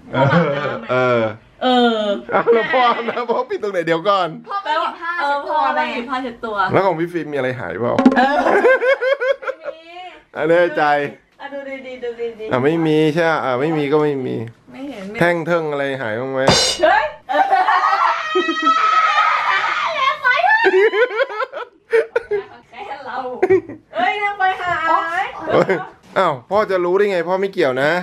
แล้วพ่อนะพ่อปิดตรงไหนเดี๋ยวก่อนพ่อไม่หยิบผ้าพ่อไม่หยิบผ้าเช็ดตัวแล้วของพี่ฟิล์มมีอะไรหายเปล่าไม่มีแน่ใจดูดีดูดีไม่มีใช่ไม่มีก็ไม่มีไม่เห็นแท่งเทิงอะไรหายบ้างไหมเฮ้ยแค่เราเอ้ยยังไปหายอ้าวพ่อจะรู้ได้ไงพ่อไม่เกี่ยวนะ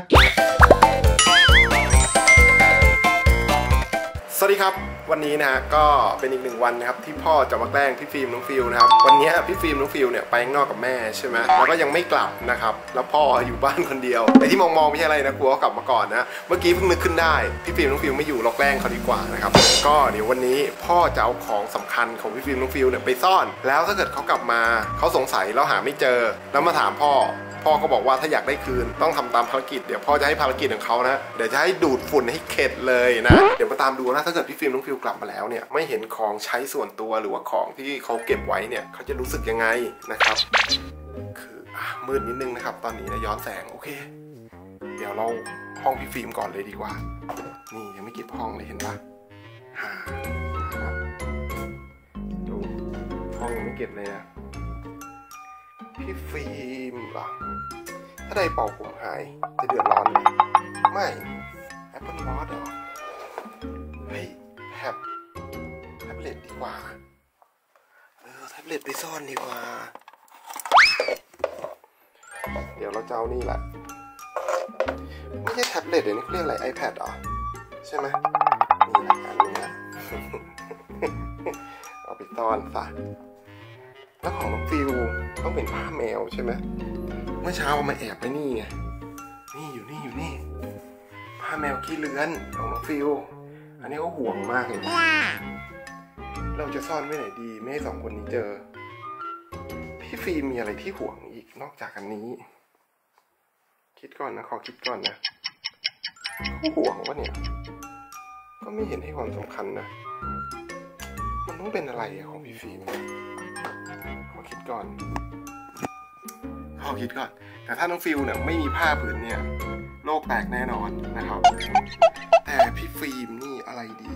สวัสดีครับวันนี้นะก็เป็นอีกหนึ่งวันนะครับที่พ่อจะมาแกล้งพี่ฟิล์มน้องฟิวนะครับวันนี้พี่ฟิล์มน้องฟิวเนี่ยไปข้างนอกกับแม่ใช่ไหมแล้วก็ยังไม่กลับนะครับแล้วพ่ออยู่บ้านคนเดียวไอ้ที่มองไม่ใช่อะไรนะกลัวเขากลับมาก่อนนะเมื่อกี้เพิ่งนึกขึ้นได้พี่ฟิล์มน้องฟิวไม่อยู่เราแกล้งเขาดีกว่านะครับก็เดี๋ยววันนี้พ่อจะเอาของสำคัญของพี่ฟิล์มน้องฟิวเนี่ยไปซ่อนแล้วถ้าเกิดเขากลับมาเขาสงสัยแล้วหาไม่เจอแล้วมาถามพ่อก็บอกว่าถ้าอยากได้คืนต้องทำตามภารกิจเดี๋ยวพ่อจะให้ภารกิจของเขานะเดี๋ยวจะให้ดูดฝุ่นให้เข็ดเลยนะเดี๋ยวมาตามดูนะถ้าเกิดพี่ฟิล์มน้องฟิวกลับมาแล้วเนี่ยไม่เห็นของใช้ส่วนตัวหรือว่าของที่เขาเก็บไว้เนี่ยเขาจะรู้สึกยังไงนะครับคือมืดนิดนึงนะครับตอนนี้นะย้อนแสงโอเคเดี๋ยวเราห้องพี่ฟิล์มก่อนเลยดีกว่านี่ยังไม่เก็บห้องเลยเห็นปะดูห้องยังไม่เก็บเลยนะพี่ฟิล์มเหรอถ้าได้เป่าผมหายจะเดือดร้อนไหมไม่ Apple Watch เหรอเฮ้ยแท็บเล็ตดีกว่าแท็บเล็ตไปซ่อนดีกว่าเดี๋ยวเราจะเอานี่แหละไม่ใช่แท็บเล็ตเดี๋ยวนี้เขาเรียกอะไร iPad เหรอใช่ไหมนี่แหละอันนี้นะเอาไปซ่อนซะแล้วของน้องฟิวต้องเป็นผ้าแมวใช่ไหมเมื่อเช้ามาแอบไปนี่ไงนี่อยู่นี่ผ้าแมวขี้เลื้อนของน้องฟิวอันนี้ก็ห่วงมากเลยเราจะซ่อนไว้ไหนดีไม่ให้สองคนนี้เจอพี่ฟิล์มมีอะไรที่ห่วงอีกนอกจากอันนี้คิดก่อนนะขอคิดก่อนนะเขาห่วงวะเนี่ยก็ไม่เห็นให้ความสำคัญนะมันต้องเป็นอะไรของพี่ฟิล์มขอคิดก่อนแต่ถ้าน้องฟิลเนี่ยไม่มีผ้าผืนเนี่ยโลกแตกแน่นอนนะครับแต่พี่ฟิล์มนี่อะไรดี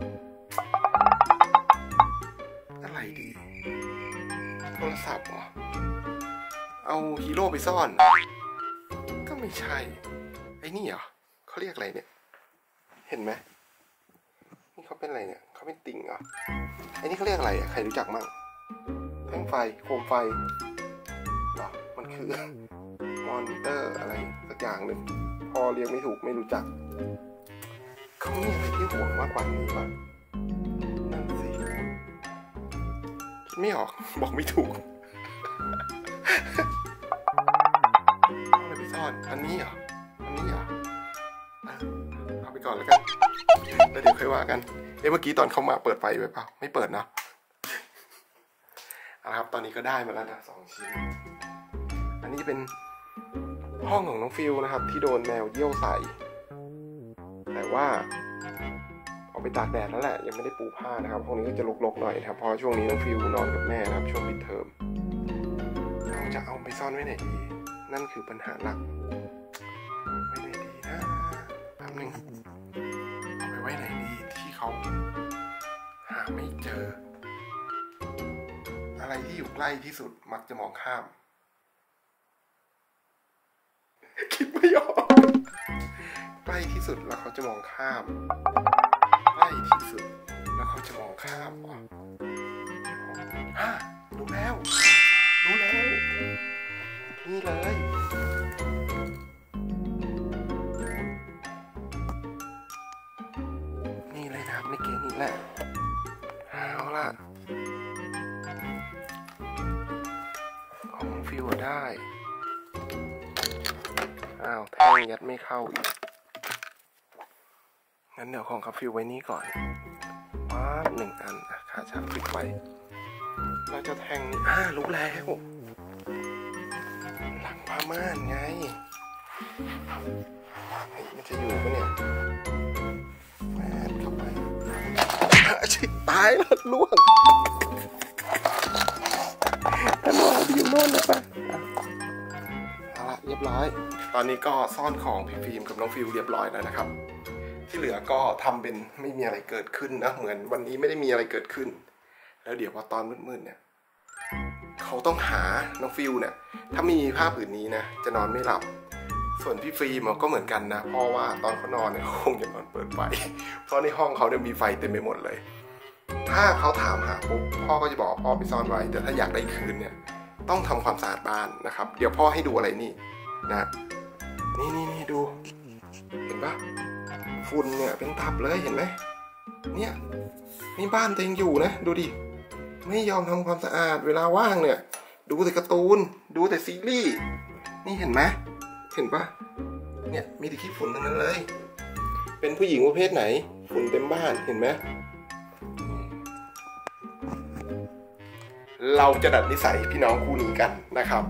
อะไรดีโทรศัพท์เหรอเอาฮีโร่ไปซ่อนก็ไม่ใช่ไอ้นี่เหรอเขาเรียกอะไรเนี่ยเห็นไหมนี่เขาเป็นอะไรเนี่ยเขาเป็นติ่งเหรอไอ้นี่เขาเรียกอะไรใครรู้จักมั่งแท่งไฟโคมไฟเหรอมันคือมอนิเตอร์อะไรสักอย่างหนึ่งพอเรียกไม่ถูกไม่รู้จักเขามีอะไรที่ห่วงมากกว่านี้ป่ะนั่นสิคิดไม่ออกบอกไม่ถูกอะไรไปซ่อนอันนี้เหรอเอาไปก่อนแล้วกันแล้วเดี๋ยวค่อยว่ากันเมื่อกี้ตอนเข้ามาเปิดไฟไว้เปล่าไม่เปิดนะครับตอนนี้ก็ได้มาแล้วนะ2 ชิ้นอันนี้จะเป็นห้องของน้องฟิวนะครับที่โดนแมวเยี่ยวใส่แต่ว่าเอาไปตากแดดแล้วแหละยังไม่ได้ปูผ้านะครับห้องนี้ก็จะรกๆหน่อยนะครับเพราะช่วงนี้น้องฟิวนอนกับแม่นะครับช่วงปิดเทอมเราจะเอาไปซ่อนไว้ไหนดีนั่นคือปัญหาหลักไว้ไหนดีนะแป๊บนึงเอาไปไว้ไหนดีที่เขาหาไม่เจออะไรที่อยู่ใกล้ที่สุดมักจะมองข้ามคิดไม่ออกใกล้ที่สุดแล้วเขาจะมองข้ามใกล้ที่สุดแล้วเขาจะมองข้ามรู้แล้วนี่เลยนี่เลยนะครับในเกมนี้แหละเอาล่ะของฟิวได้แท่งยัดไม่เข้าอีกงั้นเดี๋ยวของฟิวไว้นี่ก่อน1 อันขาช้างปิดไว้เราจะแท่งนี้รู้แล้วหลังผ้าม่านไงมันจะอยู่ปะเนี่ยแม่เข้าไปชิบตายแล้วล่วงถ้าล่วงอยู่โน่นนะปะเอาละเรียบร้อยตอนนี้ก็ซ่อนของพี่ฟิล์มกับน้องฟิวเรียบร้อยแล้วนะครับที่เหลือก็ทำเป็นไม่มีอะไรเกิดขึ้นนะเหมือนวันนี้ไม่ได้มีอะไรเกิดขึ้นแล้วเดี๋ยวพอตอนมืดๆเนี่ยเขาต้องหาน้องฟิวเนี่ยถ้ามีผ้าผืนนี้นะจะนอนไม่หลับส่วนพี่ฟิล์มก็เหมือนกันนะเพราะว่าตอนเขานอนเนี่ยคงจะนอนเปิดไฟเพราะในห้องเขาเนี่ยมีไฟเต็มไปหมดเลยถ้าเขาถามหาปุ๊บพ่อก็จะบอกพ่อไปซ่อนไว้แต่ถ้าอยากได้คืนเนี่ยต้องทำความสะอาดบ้านนะครับเดี๋ยวพ่อให้ดูอะไรนี่นะนี่ดูเห็นปะฝุ่นเนี่ยเป็นตับเลยเห็นไหมเนี่ยนี่บ้านตัวเองอยู่นะดูดิไม่ยอมทำความสะอาดเวลาว่างเนี่ยดูแต่การ์ตูนดูแต่ซีรีส์นี่เห็นไหมเห็นปะเนี่ยมีแต่ขี้ฝุ่นทั้งนั้นเลยเป็นผู้หญิงประเภทไหนฝุ่นเต็มบ้านเห็นไหมเราจะดัดนิสัยพี่น้องคู่นี้กันนะครับ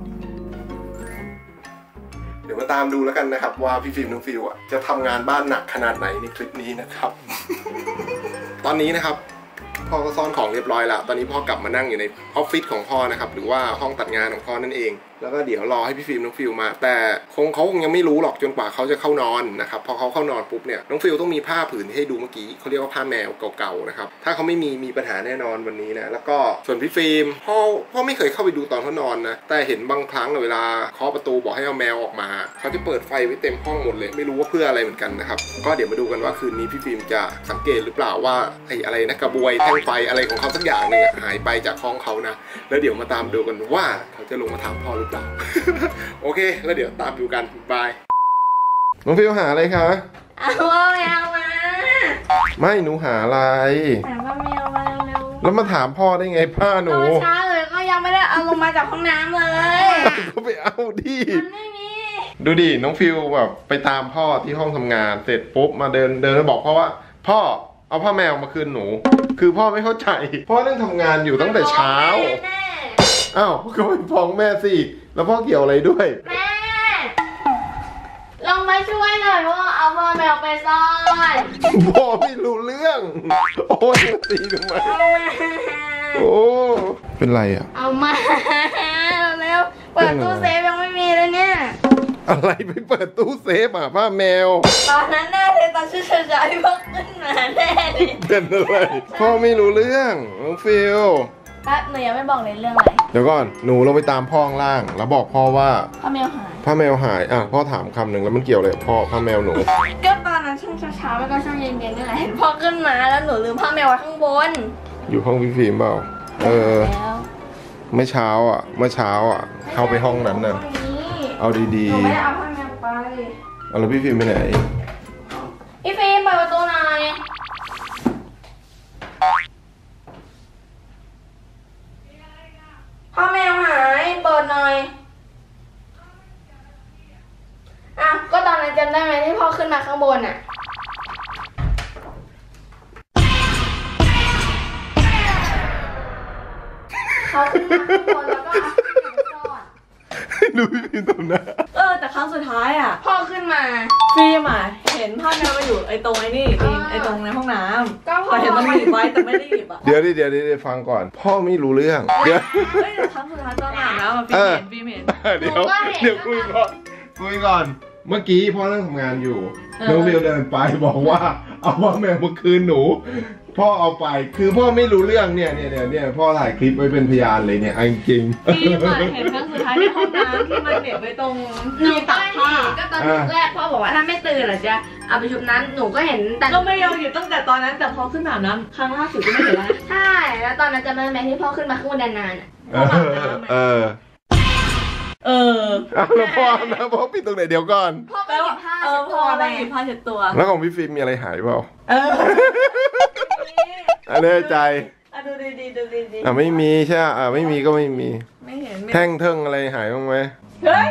เดี๋ยวมาตามดูแล้วกันนะครับว่าพี่ฟิล์มน้องฟิวจะทำงานบ้านหนักขนาดไหนในคลิปนี้นะครับ ตอนนี้นะครับพ่อก็ซ่อนของเรียบร้อยแล้วตอนนี้พ่อกลับมานั่งอยู่ในออฟฟิศของพ่อนะครับหรือว่าห้องตัดงานของพ่อนั่นเองแล้วก็เดี๋ยวรอให้พี่ฟิล์มน้องฟิวมาแต่เขาคงยังไม่รู้หรอกจนกว่าเขาจะเข้านอนนะครับพอเขาเข้านอนปุ๊บเนี่ยน้องฟิวต้องมีผ้าผืนที่ให้ดูเมื่อกี้เขาเรียกว่าผ้าแมวเก่าๆนะครับถ้าเขาไม่มีปัญหาแน่นอนวันนี้นะแล้วก็ส่วนพี่ฟิล์มพ่อไม่เคยเข้าไปดูตอนเขานอนนะแต่เห็นบางครั้งเวลาเคาะประตูบอกให้เอาแมวออกมาเขาจะเปิดไฟไว้เต็มห้องหมดเลยไม่รู้ว่าเพื่ออะไรเหมือนกันนะครับก็เดี๋ยวมาดูกันว่าคืนนี้พี่ฟิล์มจะสังเกตหรือเปล่าว่าไอ้อะไรนะกระบวยแท่งไฟอะไรของเขาสักอย่างนึงหายไปจากห้องเขานะแล้วเดี๋ยวมาตามดูกันว่าเขาจะลงมาถามพ่อหรือเปล่า โอเคแล้วเดี๋ยวตามดูกันบายน้องฟิวหาอะไรคะเอาแมวมาไม่หนูหาอะไรถามว่าแมวมาเร็วแล้วมาถามพ่อได้ไงผ้าหนูช้าเลยก็ยังไม่ได้เอาลงมาจากห้องน้ำเลยก็ไปเอาดิมันไม่มีดูดิน้องฟิวแบบไปตามพ่อที่ห้องทำงานเสร็จปุ๊บมาเดินแล้วบอกพ่อว่าพ่อเอาผ้าแมวมาคืนหนูคือพ่อไม่เข้าใจพ่อต้องทำงานอยู่ตั้งแต่เช้าอ้าวก็ไปฟ้องแม่สิแล้วพ่อเกี่ยวอะไรด้วยแม่ลงมาช่วยหน่อยพ่อเอาผ้าแมวไปซ่อนพ่อไม่รู้เรื่องโอ้ยตีทำไมโอ้เป็นไรอ่ะเอามาแล้วเปิดตู้เซฟยังไม่มีเลยเนี่ยอะไรไปเปิดตู้เซฟอ่ะผ้าแมวตอนนั้นแน่เลยตอนชื่อเฉยๆพ่อขึ้นมาแน่เลยเป็นอะไรพ่อไม่รู้เรื่องน้องฟิลก็หนูยังไม่บอกเลยเรื่องอะไรเดี๋ยวก่อนหนูลงไปตามพ่อข้างล่างแล้วบอกพ่อว่าผ้าแมวหายอ่ะพ่อถามคำหนึ่งแล้วมันเกี่ยวอะไรพ่อผ้าแมวหนูก็ตอนนั้นช่วงเช้าแล้วก็ช่วงเย็นๆนี่แหละเห็นพ่อขึ้นมาแล้วหนูลืมผ้าแมวไว้ข้างบนอยู่ห้องพี่ฟิล์มเปล่าเมื่อเช้าเข้าไปห้องนั้นน่ะเอาดีๆหนูไม่ได้เอาผ้าแมวไปเอาแล้วพี่ฟิล์มไปไหนพี่ฟิล์มเปิดประตูหน่อยพ่อแมวหายเปิดหน่อยอ้าวก็ตอนนั้นจำได้ไหมที่พ่อขึ้นมาข้างบนอ่ะเขาขึ้นมาข้างบนแล้วก็ดูพี่ฟิล์มตรงนั้นแต่ครั้งสุดท้ายอ่ะพ่อขึ้นมาฟิล์มอ่ะเห็นผ้าแมวมาอยู่ไอ้ตรงไอ้นี่ไอ้ตรงในห้องน้ำก็เห็นมันหยิบไว้แต่ไม่ได้หยิบอ่ะเดี๋ยวฟังก่อนพ่อไม่รู้เรื่องเดี๋ยวครั้งสุดท้ายตอนอาบน้ำฟิล์มเห็นเดี๋ยวคุยก่อนเมื่อกี้พ่อนั่งทำงานอยู่น้องฟิลเดินไปบอกว่าเอาผ้าแมวมาคืนหนูพ่อเอาไปคือพ่อไม่รู้เรื่องเนี่ยพ่อถ่ายคลิปไว้เป็นพยานเลยเนี่ยจริงฟิล์มเห็นครั้งสุดท้ายในห้องน้ำที่มันเหน็บไว้ตรงที่ตักผ้าก็ตอนแรกพ่อบอกว่าถ้าไม่ตื่นหรอจะเอาไปชุบนั้นหนูก็เห็นแต่ก็ไม่ยอมหยุดตั้งแต่ตอนนั้นแต่พอขึ้นอาบน้ำครั้งล่าสุดก็ไม่เห็นแล้วใช่แล้วตอนนั้นจำได้ไหมที่พ่อขึ้นมาข้างบนนานแล้วพ่อนะพ่อปิดตรงไหนเดี๋ยวก่อนพ่อไปหยิบผ้าเช็ดตัวแล้วของพี่ฟิล์มมีอะไรหายเปล่าแน่ใจดูดีไม่มีใช่ไม่มีก็ไม่มีไม่เห็นแท่งเทิงอะไรหายบ้างไหมเฮ้ย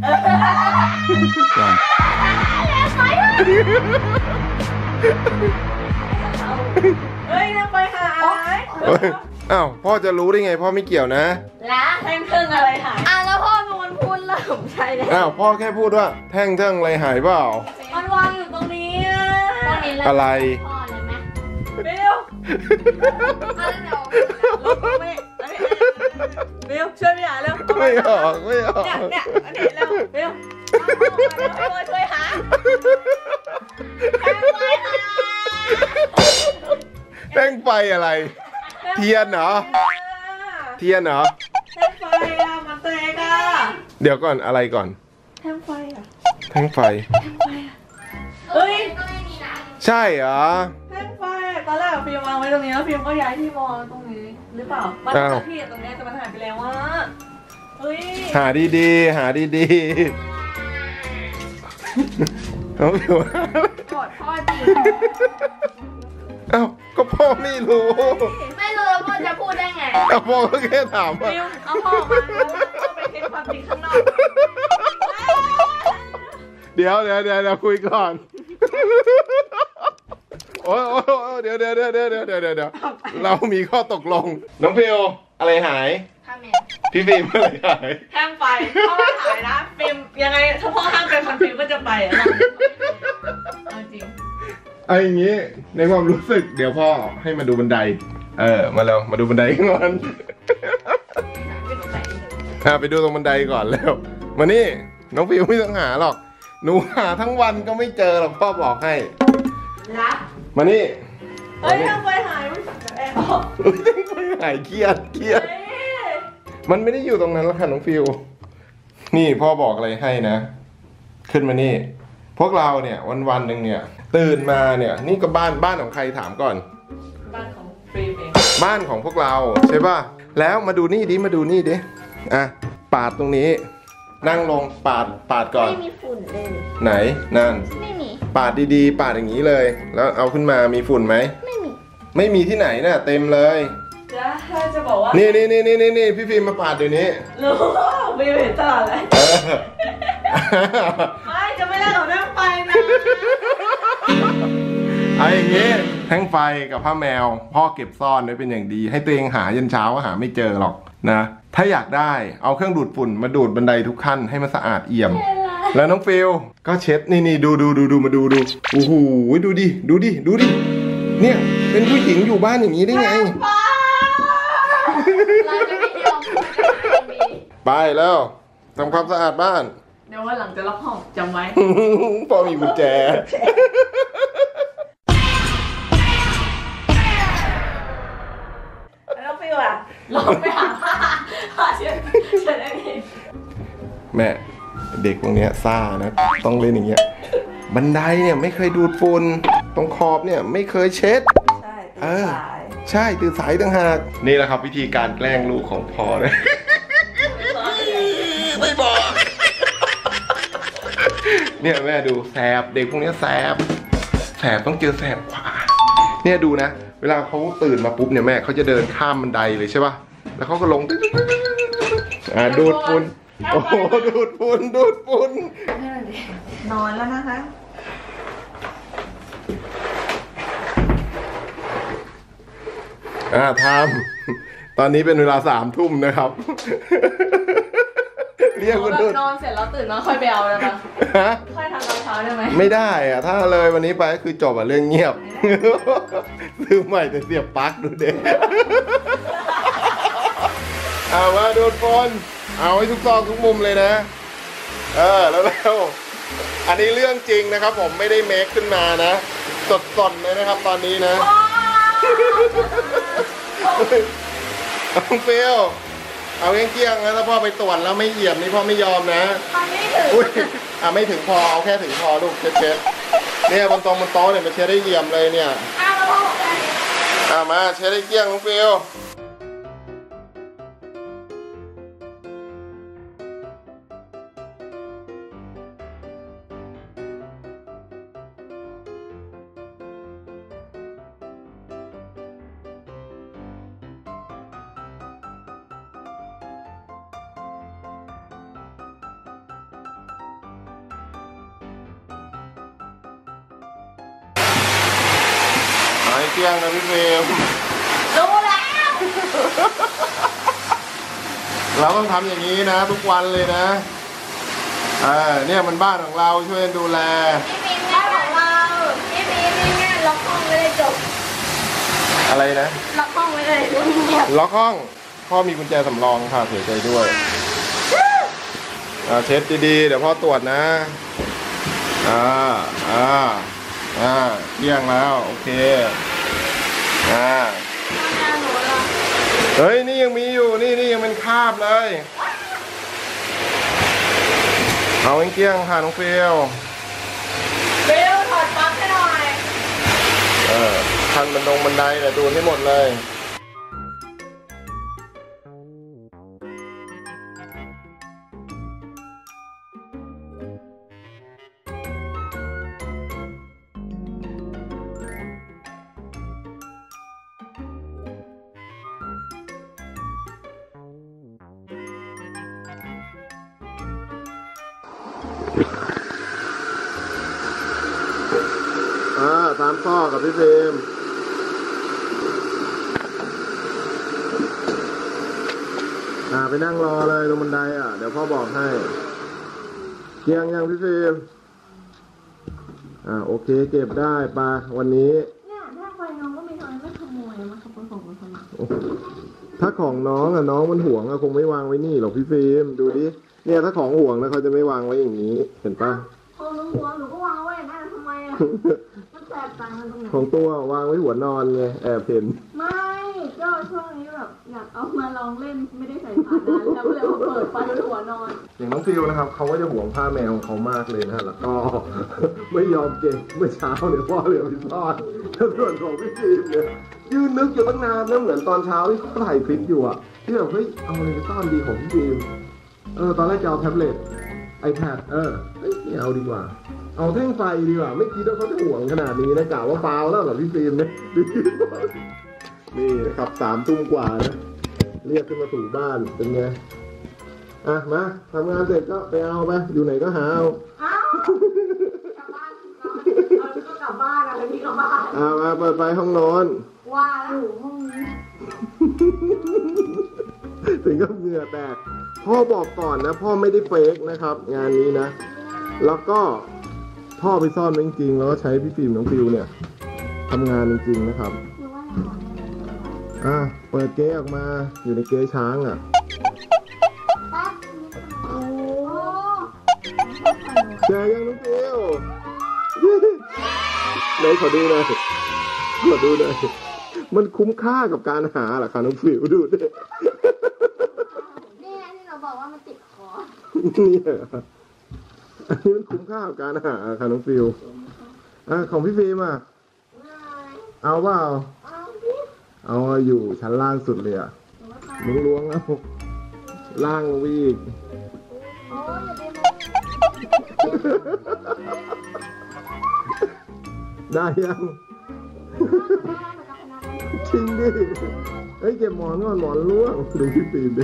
นั่งไปหาอ้าวพ่อจะรู้ได้ไงพ่อไม่เกี่ยวนะแล้วแท่งเทิงอะไรหายแล้วพ่อเป็นคนพูดแล้วผมใช่เลยอ้าวพ่อแค่พูดว่าแท่งเทิงอะไรหายเปล่ามันวางอยู่ตรงนี้อะไรเบลช่วยพี่หาเร็วไม่ออกเนี่ยเร็วเบลช่วยหาแท่งไฟอะไร เทียนเหรอ เทียนเหรอแท่งไฟอะมันเตะกอะเดี๋ยวก่อนอะไรก่อนแท่งไฟอะแท่งไฟเฮ้ยก็ไม่มีนะใช่เหรอแท่งไฟอะตอนแรกฟิล์มวางไว้ตรงนี้แล้วฟิล์มก็ย้ายที่วางตรงนี้หรือเปล่ามันจะที่ตรงนี้แต่มันหายไปแล้วว่าเฮ้ยหาดีๆ หาดีๆน้องฟิวกอดพ่อจริงเอ้าก็พ่อไม่รู้ไม่รู้แล้วพ่อจะพูดได้ไงเอ้าพ่อก็แค่ถามว่าฟิล์มเอาพ่อออกมาแล้วก็ไปเช็คความจริงข้างนอกเดี๋ยวคุยก่อน โอ้เดี๋ยวเรามีข้อตกลง น้องฟิวอะไรหายค่ะแม่พี่ฟิล์มอะไรหายแท่งไฟพ่อไม่หายนะฟิล์มยังไงถ้าพ่อห้ามเป็นคนฟิล์มก็จะไปอะเอาจริงเอาอย่างนี้ในความรู้สึกเดี๋ยวพ่อให้มาดูบันได มาแล้วมาดูบันไดก่อน ไปดูตรงบันไดก่อนแล้วมานี่น้องฟิวไม่ต้องหาหรอกหนูหาทั้งวันก็ไม่เจอหรอกพ่อบอกให้รับมานี่เฮ้ยแท่งไฟหายมันแอบออกไม่หายเครียดมันไม่ได้อยู่ตรงนั้นแล้วค่ะน้องฟิวนี่พ่อบอกอะไรให้นะ ขึ้นมานี่ พวกเราเนี่ยวันหนึ่งเนี่ยตื่นมาเนี่ยนี่ก็บ้านของใครถามก่อนบ้านของฟิล์มเองบ้านของพวกเราใช่ป่ะแล้วมาดูนี่ดิอ่ะปาดตรงนี้ นั่งลงปาดก่อนไม่มีฝุ่นเลยไหนนั่นไม่มีปาดดีๆปาดอย่างนี้เลย แล้วเอาขึ้นมามีฝุ่นไหมไม่มีไม่มีที่ไหนน่ะเต็มเลยจะบอกว่านี่พี่พิมพ์มาปาดเดี๋ยวนี้รู้ฟิล์มเห็นตลอดเลยเออไม่จะไม่ได้กับแท่งไฟนะเอาอย่างงี้แท่งไฟกับผ้าแมว พ่อเก็บซ่อนไว้เป็นอย่างดี ให้ตัวเองหายันเช้าก็หาไม่เจอหรอกนะ ถ้าอยากได้เอาเครื่องดูดฝุ่นมาดูดบันไดทุกขั้นให้มันสะอาดเอี่ยม แล้วน้องฟิลก็เช็ดนี่ดูมาดูโอ้โหดูดิเนี่ยเป็นผู้หญิงอยู่บ้านอย่างนี้ได้ไงเราจะไม่ยอมพูดกับใครมีไปแล้วทำความสะอาดบ้านเดี๋ยววันหลังจะล็อกห้องจำไว้พ่อมีกุญแจแล้วฟิวอะลองไปหาเช็ดได้ไงแม่เด็กพวกเนี้ยซ่านะต้องเล่นอย่างเงี้ยบันไดเนี่ยไม่เคยดูดฝุ่นตรงขอบเนี่ยไม่เคยเช็ดใช่เออ ใช่ตื่นสายต่างหากนี่แหละครับวิธีการแกล้งลูกของพ่อเลยไม่บอก เนี่ยแม่ดูแสบเด็กพวกนี้แสบต้องเจอแสบกว่าเนี่ยดูนะเวลาเขาตื่นมาปุ๊บเนี่ยแม่เขาจะเดินข้ามบันไดเลยใช่ป่ะแล้วเขาก็ลงดูดฝุ่นโอ้โหดูดฝุ่นนอนแล้วนะคะทำตอนนี้เป็นเวลา3 ทุ่มนะครับ เรียกคนดูดนอนเสร็จแล้วตื่นมาค่อยไปเอาเลยปะฮะค่อยทำตอนเช้าได้ไหมไม่ได้อะถ้าเลยวันนี้ไปก็คือจบอะเรื่องเงียบ ซื้อใหม่แต่เสียบปลั๊กดูเด็ก เอามาดูดฝุ่นเอาให้ทุกซอกทุกมุมเลยนะแล้วอันนี้เรื่องจริงนะครับผมไม่ได้เมคขึ้นมานะสดๆเลยนะครับตอนนี้นะน้องฟิลเอาเกี้ยงๆนะถ้าพ่อไปตรวจแล้วไม่เหยียบนี่พ่อไม่ยอมนะมันไม่ถึงอุ้ยไม่ถึงพอเอาแค่ถึงพอลูกเช็ดเนี่ยบนโต๊ะเนี่ยมันเช็ดได้เยี่ยมเลยเนี่ยอ้าวแล้วพ่อบอกอะไรมาเช็ดได้เกลี้ยงน้องฟิลเกลี้ยงนะพี่ฟิลรู้แล้วเราต้องทำอย่างนี้นะทุกวันเลยนะเนี่ยมันบ้านของเราช่วยดูแลพี่มีแม่ของเราพี่มีแม่ล็อกห้องไม่ได้จบอะไรนะล็อกห้องไม่ได้เงียบล็อกห้องพ่อมีกุญแจสำรองค่ะเสียใจด้วยเช็ดดีๆเดี๋ยวพ่อตรวจนะเที่ยงแล้วโอเคทำงานหนูเหรอเฮ้ยนี่ยังมีอยู่นี่ยังเป็นคราบเลยเอาเกี้ยงค่ะน้องฟิลถอดปลั๊กให้หน่อยทันบันไดแต่ดูให้หมดเลย ตามข้อกับพี่ฟิล์มไปนั่งรอเลยตรงบันไดเดี๋ยวพ่อบอกให้เกียงยังพี่ฟิล์มโอเคเก็บได้ปะวันนี้เนี่ยถ้าไฟน้องก็มีทางไม่ขโมยมาขโมยของมันทำไมถ้าของน้องน้องมันห่วงคงไม่วางไว้นี่หรอกพี่ฟิล์มดูดิเนี่ยถ้าของห่วงนะเขาจะไม่วางไว้อย่างนี้เห็นปะของห่วงหนูก็วางไว้นั่นทำไมมันแตกต่างกันตรงไหนของตัววางไว้หัวนอนไงแอบเห็นไม่ก็ช่วงนี้แบบอยากเอามาลองเล่นไม่ได้ใส่ฐานนานแล้วก็เลยมาเปิดไฟบนหัวนอนอย่างน้องฟิวนะครับเขาก็จะห่วงผ้าแมวของเขามากเลยนะแล้วก็ไม่ยอมเก็บเมื่อเช้าเนี่ยพ่อเลยไปซ่อนแล้วส่วนของพี่ฟิล์มเนี่ยยืนนึกอยู่ตั้งนานนะเหมือนตอนเช้าที่เขาถ่ายคลิปอยู่ที่แบบเฮ้ยเอาอะไรไปซ่อนดีของพี่ฟิล์มตอนแรกจะเอาแท็บเล็ตiPad ไม่เอาดีกว่าเอาแท่งไฟดีกว่าไม่คิดว่าเขาจะห่วงขนาดนี้นะกล่าวว่าฟาวแล้วเหรอพี่ฟิล์มเนี่ยนี่นะครับ3 ทุ่มกว่านะเรียกขึ้นมาถูบ้านเป็นไงมาทำงานเสร็จก็ไปเอาไปอยู่ไหนก็หาเอากลับบ้านอะไรที่กลับบ้านมาเปิดไฟห้องนอนว่าแล้วอยู่ห้องนี้ถึงก็เหงื่อแตกพ่อบอกก่อนนะพ่อไม่ได้เฟกนะครับงานนี้นะแล้วก็พ่อไปซ่อนจริงๆแล้วก็ใช้พี่ฟิล์มน้องฟิวเนี่ยทำงานจริงๆนะครับเปิดเก๊ออกมาอยู่ในเก๊ช้างเจอยังน้องฟิวไหนขอดูหน่อยมันคุ้มค่ากับการหาเหรอคะน้องฟิวดูดินี่ที่เราบอกว่ามันติดคอนี่อันนี้มันคุ้มค่ากับการหาค่ะน้องฟิวของพี่ฟิล์มเอาเปล่าเอาอยู่ชั้นล่างสุดเลยล้วงแล้วล่างวีกได้ยังจริงดิเก็บหมอนก่อนหมอนล้วงดูพี่ฟิล์มดิ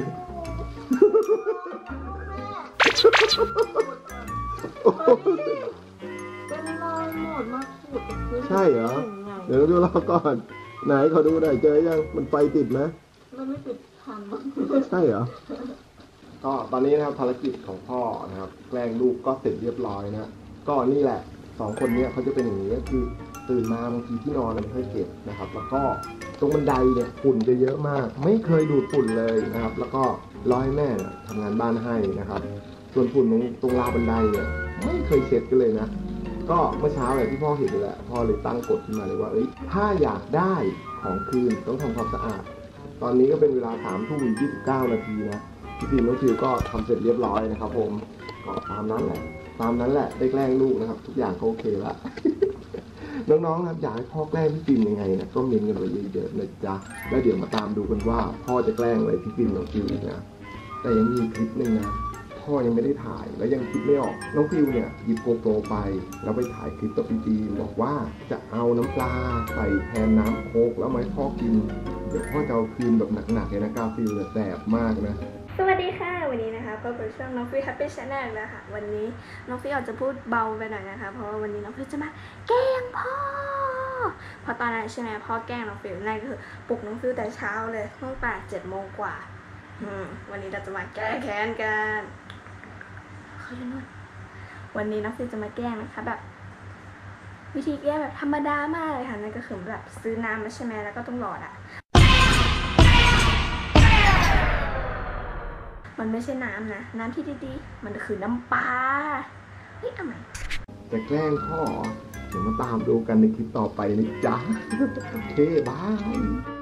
เป็นรอยหมดมาขุดใช่เหรอเดี๋ยวดูรอก่อนไหนขอดูหน่อยเจอยังมันไฟติดไหมมันไม่ติดทันใช่เหรอก็ตอนนี้นะครับภารกิจของพ่อนะครับแกล้งลูกก็เสร็จเรียบร้อยนะก็นี่แหละ2 คนนี้เขาจะเป็นอย่างนี้ก็คือตื่นมาบางทีที่นอนไม่ค่อยเก็บนะครับแล้วก็ตรงบันไดเนี่ยฝุ่นจะเยอะมากไม่เคยดูดฝุ่นเลยนะครับแล้วก็รอให้แม่ทำงานบ้านให้นะครับส่วนฝุ่นตรงราวบันไดเนี่ยไม่เคยเช็ดกันเลยนะก็เมื่อเช้าเลยที่พ่อเห็นแหละพ่อเลยตั้งกฎขึ้นมาเลยว่าถ้าอยากได้ของคืนต้องทำความสะอาดตอนนี้ก็เป็นเวลา3:29 นาทีนะพี่ฟิล์มน้องฟิวก็ทำเสร็จเรียบร้อยนะครับผมก็ตามนั้นแหละได้แกล้งลูกนะครับทุกอย่างก็โอเคละน้องๆนะครับอยากให้พ่อแกล้งพี่ฟิล์มยังไงนะก็เมนกันไว้เยอะๆนะจ๊ะแล้วเดี๋ยวมาตามดูกันว่าพ่อจะแกล้งอะไรพี่ฟิล์มน้องฟิวอีกนะแต่ยังมีคลิปนึงนะพ่อยังไม่ได้ถ่ายแล้วยังคิดไม่ออกน้องฟิวเนี่ยหยิบโกโปรไปแล้วไปถ่ายคลิปกับพี่ฟิล์มบอกว่าจะเอาน้ำปลาใส่แทนน้ำโค้กแล้วมาให้พ่อกินเดี๋ยวพ่อจะเอาคืนแบบหนักๆเลยนะกาฟิลแสบมากนะสวัสดีค่ะวันนี้นะคะก็เป็นช่วงน้องฟิวแฮปปี้ชาแนลนะคะวันนี้น้องฟิวอาจจะพูดเบาไปหน่อยนะคะเพราะว่าวันนี้น้องฟิวจะมาแกล้งพ่อเพราะตอนนั้นใช่ไหมพ่อแกล้งน้องฟิวนั่นก็คือปลุกน้องฟิวแต่เช้าเลยตั้งแต่7 โมงกว่าวันนี้เราจะมาแก้แค้นกันวันนี้น้องฟิวจะมาแกล้งนะคะแบบวิธีแก้แบบธรรมดามากเลยค่ะนั่นก็คือแบบซื้อน้ำมาใช่ไหมแล้วก็ต้องหลอดมันไม่ใช่น้ำนะน้ำที่ดีๆมันคือน้ำปลาเอาใหม่จะแกล้งพ่อเดี๋ยวมาตามดูกันในคลิปต่อไปนะจ๊ะโอเคบาย